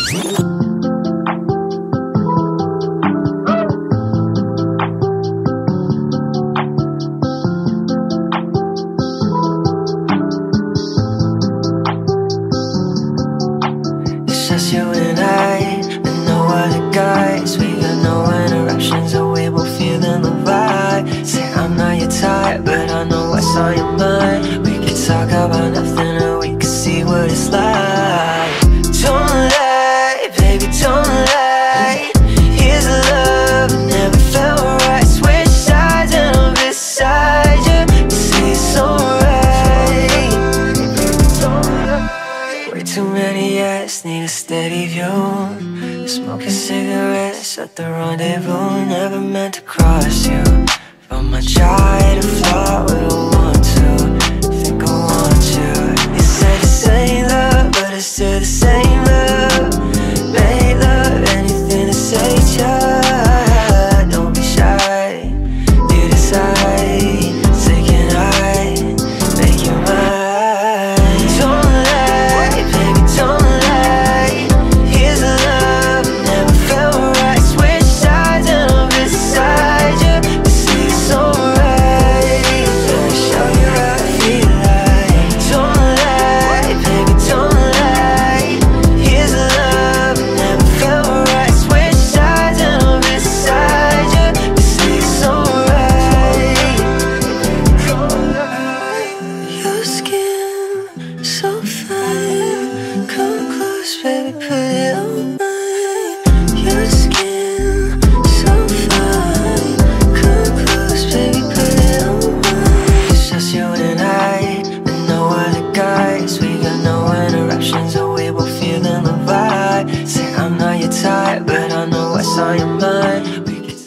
It's just you and I, and no other guys. We got no interruptions, and we both feeling the vibe. Say I'm not your type, but I know what's on your mind. We could talk about nothing, or we could see what it's like. Don't lie, baby, don't lie. Here's the love that never felt right. Switch sides and I'm beside you. Say it's alright. Way too many yes, need a steady view. Smoking cigarettes at the rendezvous. Never meant to cross you, but my try to flirt with a want to. Think I want you. You said this ain't love, but it's still the same love. Make love, anything to say ya. Don't be shy, you decide. Take a night, make your mind. Don't lie, baby, don't lie. Here's the love that never felt right. Switch sides and I'm beside you. You say it's alright. Let me show you how I feel like. Don't lie, baby, don't lie. Here's the love that never felt right. Switch sides and I'm beside you. You say it's alright. Your skin so fine. Come close, baby, put it on mine. Your skin so fine. Come close, baby, put it on mine. It's just you and I, and no other guys. We got no interruptions, and we both feeling the vibe. Say I'm not your type, but I know what's on your mind.